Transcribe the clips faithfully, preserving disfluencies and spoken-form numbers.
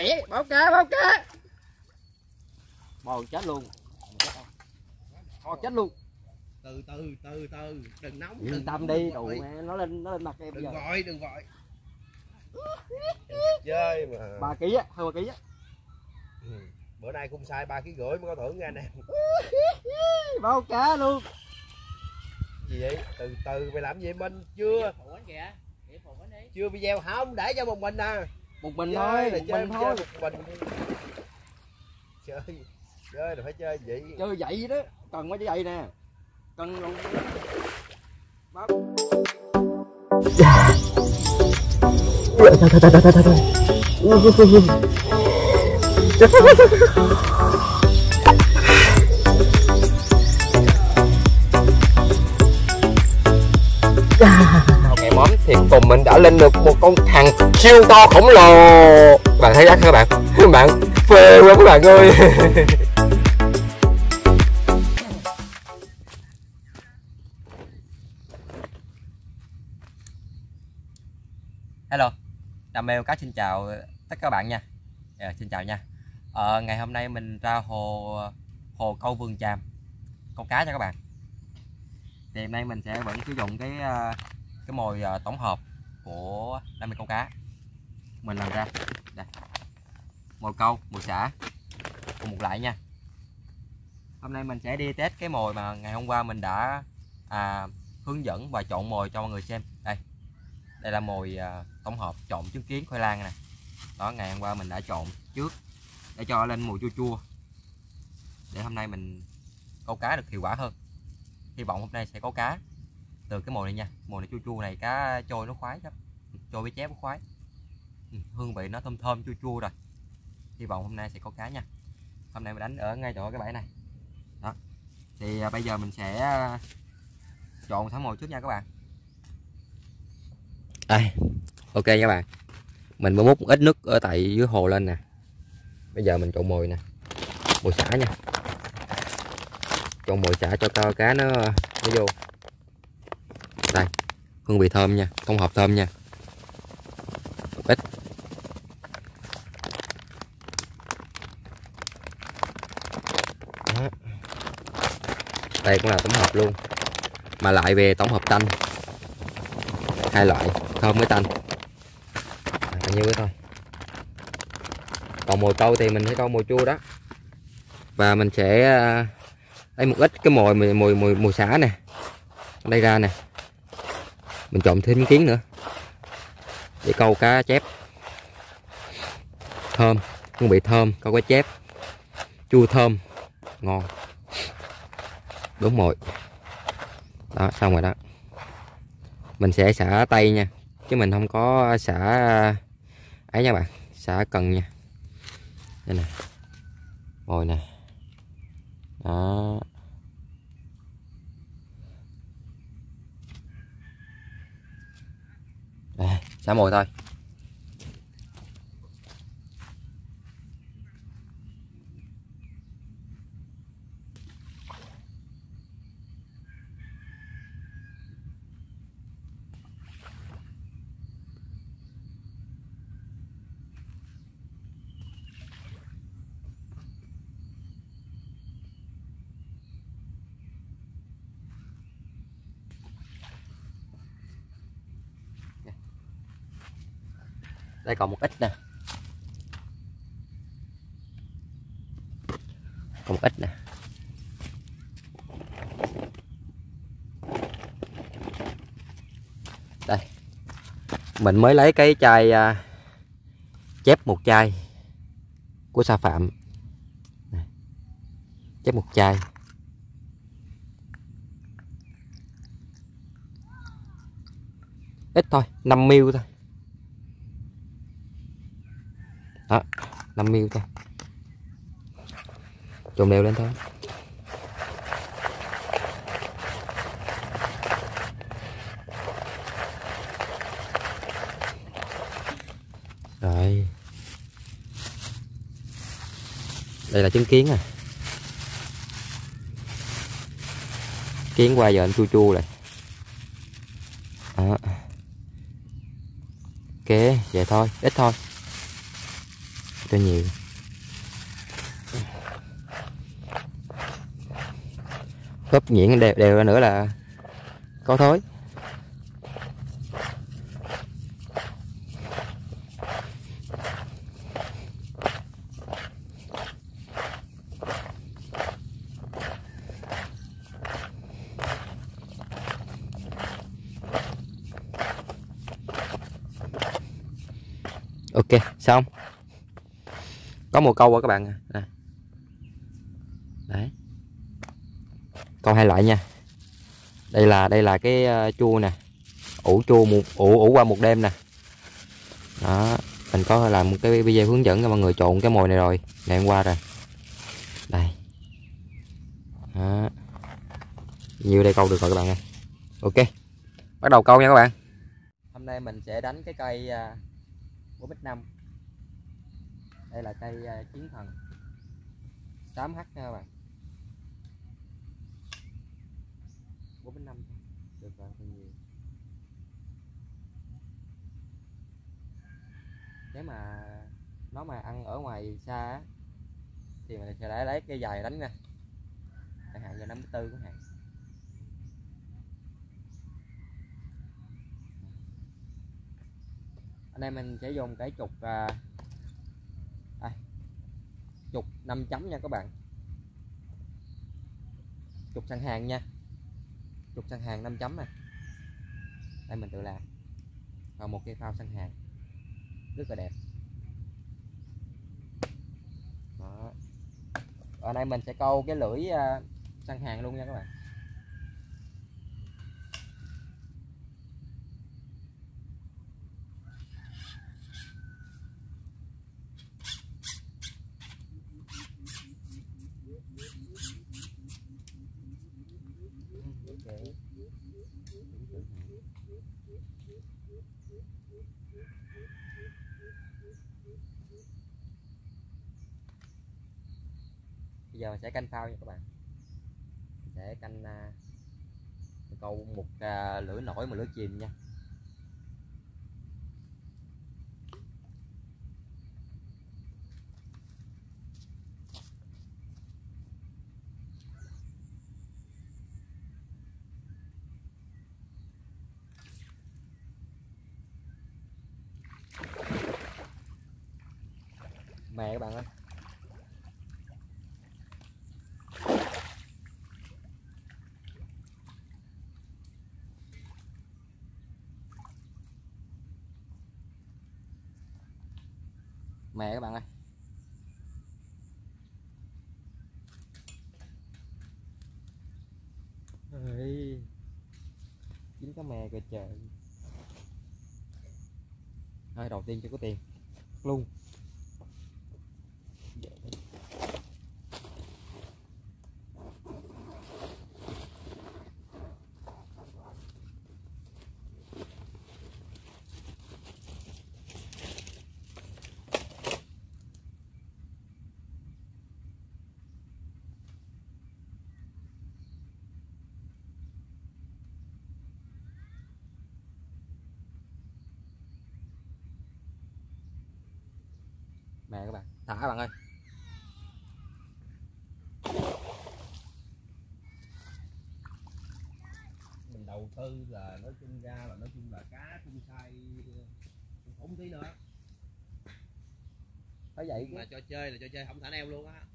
nhảy, báo cá, báo cá. Bò chết luôn. Bò chết luôn. Từ từ từ từ, đừng nóng. Yên tâm đi, đủ nó lên nó lên mặt em bây giờ. Đừng vội, đừng vội. Chơi mà. ba ký á, hơn ba ký á. Ừ. Bữa nay không sai ba ký rưỡi mới có thưởng nha anh em. Báo cá luôn. Gì vậy? Từ từ mày làm gì mình chưa? Chưa video không, để cho một mình à. Một mình thôi, một chơi, mình thôi. Một mình. Chơi, chơi là phải chơi vậy. Chơi vậy đó, cần mới vậy nè. Cần luôn. Báo. Thôi thôi thôi thôi thôi thôi. Ngày móm thì cùng mình đã lên được một con thằng siêu to khổng lồ. Bạn thấy rắc các bạn? Các bạn phê quá các bạn ơi. Hello, Đam mê cá xin chào tất cả các bạn nha. Yeah, xin chào nha. Ờ, ngày hôm nay mình ra hồ hồ câu Vườn Tràm câu cá cho các bạn. Thì hôm nay mình sẽ vẫn sử dụng cái cái mồi tổng hợp của Đam mê câu cá mình làm ra. Đây, mồi câu, mồi xả cùng một lại nha. Hôm nay mình sẽ đi test cái mồi mà ngày hôm qua mình đã à, hướng dẫn và chọn mồi cho mọi người xem. Đây, đây là mồi à, tổng hợp chọn trứng kiến khoai lang nè. Đó, ngày hôm qua mình đã chọn trước để cho lên mùi chua chua, để hôm nay mình câu cá được hiệu quả hơn. Hy vọng hôm nay sẽ có cá từ cái mồi này nha. Mồi này chua chua này, cá trôi nó khoái lắm, trôi với chép nó khoái. Hương vị nó thơm thơm chua chua rồi. Hy vọng hôm nay sẽ có cá nha. Hôm nay mình đánh ở ngay chỗ cái bẫy này. Đó, thì à, bây giờ mình sẽ à, chọn thả mồi trước nha các bạn. Đây, ok các bạn, mình mới múc ít nước ở tại dưới hồ lên nè. Bây giờ mình chọn mồi nè, mồi xả nha. Chọn mồi xả cho cao cá nó nó vô. Đây, hương vị thơm nha, tổng hợp thơm nha. Ít. Đó. Đây cũng là tổng hợp luôn, mà lại về tổng hợp tanh, hai loại thơm với tanh. Bao nhiêu cái thôi. Còn mồi câu thì mình sẽ câu mồi chua đó, và mình sẽ lấy một ít cái mồi mồi mồi mồi, mồi xả nè, đây ra nè, mình trộn thêm miếng kiến nữa để câu cá chép thơm, hương vị thơm, câu cá chép chua thơm ngon. Đúng mồi đó, xong rồi đó. Mình sẽ xả tay nha, chứ mình không có xả ấy nha bạn, xả cần nha. Đây nè, mồi nè. Đó, đây, xả mồi thôi. Đây còn một ít nè, còn một ít nè. Đây, mình mới lấy cái chai uh, chép một chai của Sa Phạm. Này, chép một chai. Ít thôi, năm mi li lít thôi. Đó, năm mi li lít thôi. Trộn đều lên thôi. Rồi. Đây là trứng kiến à. Kiến qua giờ anh chua chua rồi. Đó. Ok, vậy thôi, ít thôi. cho nhiều. Khớp nhuyễn đều, đều ra nữa là có thối. Ok, xong. Có một câu rồi các bạn nè. Đấy. Câu hai loại nha. Đây là đây là cái uh, chua nè. Ủ chua một ủ ủ qua một đêm nè. Đó, mình có làm một cái video hướng dẫn cho mọi người trộn cái mồi này rồi, ngày hôm qua rồi. Đây. Đó. Nhiều đây câu được rồi các bạn ơi. Ok. Bắt đầu câu nha các bạn. Hôm nay mình sẽ đánh cái cây uh, bốn x năm. Đây là cây uh, chiến thần tám H nha các bạn. bốn x năm được rồi, thì nhiều. Nếu mà nó mà ăn ở ngoài xa á, thì mình sẽ lấy lấy cây dài đánh nha. Chẳng hạn như năm mươi tư của hạn. Anh em mình sẽ dùng cái trục à, đây, trục năm chấm nha các bạn. Trục săn hàng nha. Trục săn hàng năm chấm này. Đây mình tự làm. Và một cây phao săn hàng rất là đẹp. Đó. Ở đây mình sẽ câu cái lưỡi uh, săn hàng luôn nha các bạn. Okay. Bây giờ mình sẽ canh phao nha các bạn. Mình sẽ canh uh, câu một uh, lưỡi nổi, một lưỡi chìm nha. Mè các bạn ơi. Mè các bạn ơi. Ê, dính cá mè kìa trời. Thôi đầu tiên cho có tiền luôn. Mè các bạn, thả các bạn ơi. Mình đầu tư là nói chung ra là nói chung là cá cũng sai cũng khủng tí nữa. Phải vậy mà cho chơi là cho chơi không thả neo luôn á.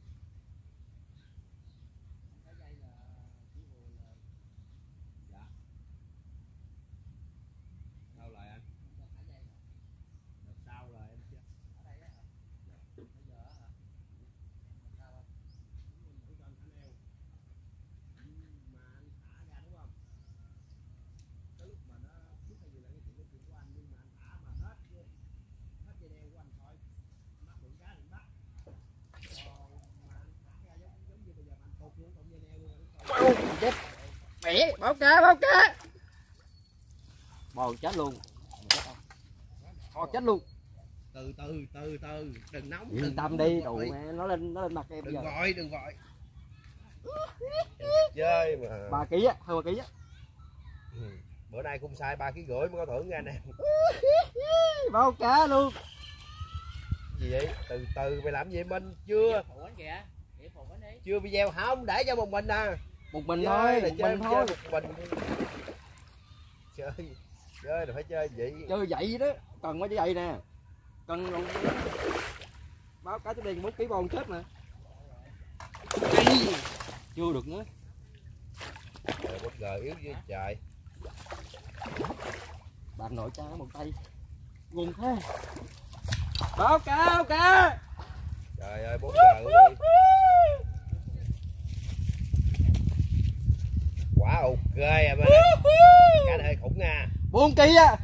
Mẹ, báo cá, báo cá. Bò chết luôn. Bò chết luôn. Từ từ từ từ, đừng nóng. Yên đừng tâm đi, đồ nó lên nó lên mặt em. Đừng giờ. vội, đừng vội. Chơi mà. ba ký á, hơn ba ký á. Ừ. Bữa nay cũng sai ba ký rưỡi mới có thưởng ra nè. Báo cá luôn. Gì gì vậy? Từ từ mày làm gì mình chưa chưa video không để cho một mình à. Một mình Chơi thôi, là một chơi, mình thôi. chơi một mình. Chơi chơi là phải chơi vậy. Chơi vậy đó, cần phải vậy nè. Cần rồi. Báo cá tôi đen bốn ký bon chết mà. Chưa được nữa. Trời, bất ngờ yếu với trời. Bà nội cha một tay. Nguồn thế. Báo cáo cá. Trời ơi bốn giờ luôn đi. Quá ok em ơi. Cá này hơi khủng nha. bốn ký á.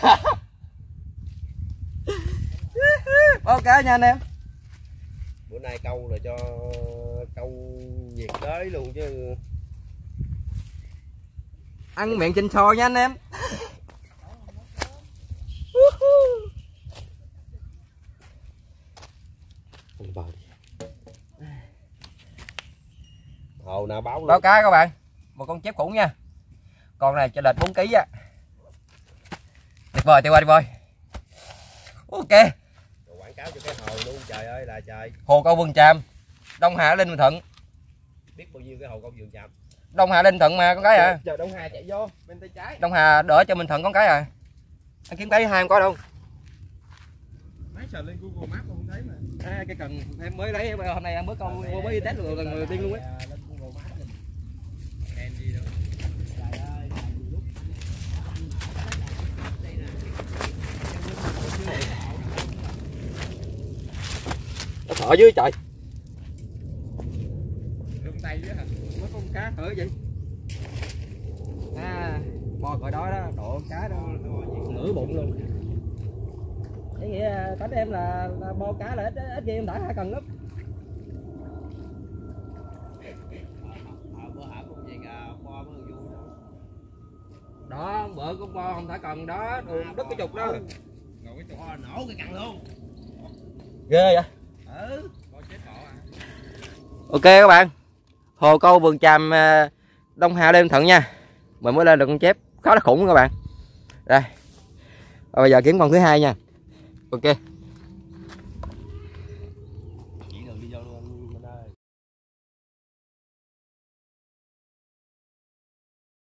Báo cá nha anh em. Bữa nay câu là cho câu nhiệt đới luôn chứ. Ăn miệng trên xôi nha anh em. Hồ nào báo luôn. Báo cá các bạn, một con chép khủng nha. Con này cho lệch bốn ký á. Tuyệt vời, tuyệt vời, tuyệt vời. Ok. Rồi quảng cáo cho cái hồ luôn, trời ơi là trời. Hồ câu Vườn Tràm, Đông Hà Linh Bình Thuận. Biết bao nhiêu cái hồ câu Vườn Tràm. Đông Hà Linh Thuận mà con cái à. Giờ Đông Hà chạy vô bên tay trái. Đông Hà đỡ cho Bình Thuận con cái à. Anh kiếm thấy hai em có đâu. Máy sờ lên Google Maps không thấy mà. À, cái cần em mới lấy hôm nay em mới câu mới test được lần đầu tiên luôn á. Nó thở dưới trời. Lưng tay dưới hả? Có con cá thở vậy. À, bò còi đó đó, độ cá đó nửa bụng luôn. Cái nghĩa tính em là, là bo cá là ít ít gì em thả hai cần lắm. Đó, bữa con bo không thả cần đó, đường đứt cái trục đó. Ngồi cái trục nổ cái cần luôn. Ghê vậy. Ừ. Ok các bạn, hồ câu Vườn Tràm Đông Hà Lê Bình Thuận nha. Mình mới lên được con chép khá là khủng các bạn. Đây, bây giờ kiếm con thứ hai nha. Ok.